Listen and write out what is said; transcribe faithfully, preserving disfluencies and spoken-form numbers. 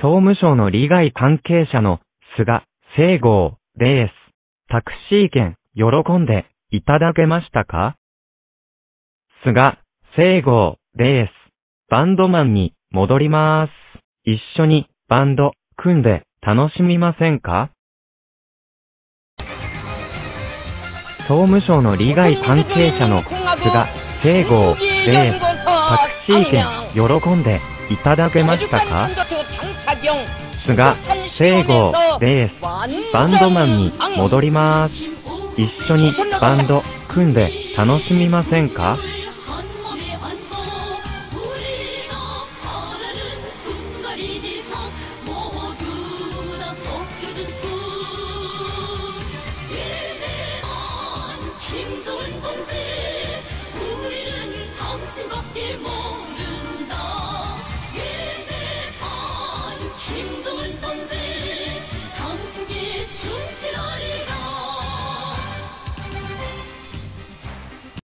総務省の利害関係者の菅清郷です。タクシー券、喜んでいただけましたか？菅清郷です。バンドマンに戻りまーす。一緒にバンド組んで楽しみませんか？総務省の利害関係者の菅清郷です。タクシー券、喜んでいただけましたか？菅清郷です。バンドマンに戻りまーす。一緒にバンド組んで楽しみませんか？ 김정은 동지